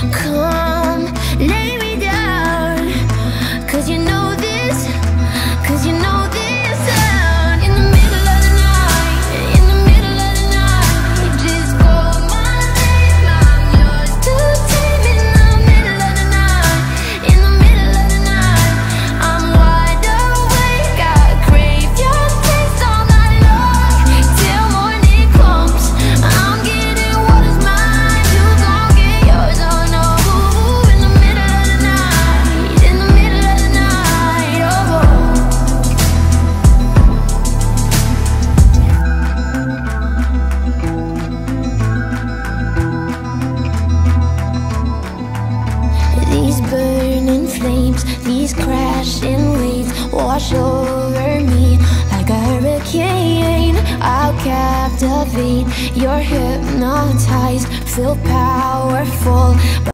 Come, lay me down, 'cause you know this, 'cause you know this sound. In the middle of the night, in the middle of the night, just call my name, I'm yours to tame. In the middle of the night, in the middle of the night, I'm wide awake, I crave your taste all night long, till morning comes. I'm getting what is mine, you gon' get yours, oh no. In the middle of the night, in the middle of the night, oh. These burning flames, these crashing waves wash over me like a hurricane. I'll captivate, you're hypnotized, feel powerful.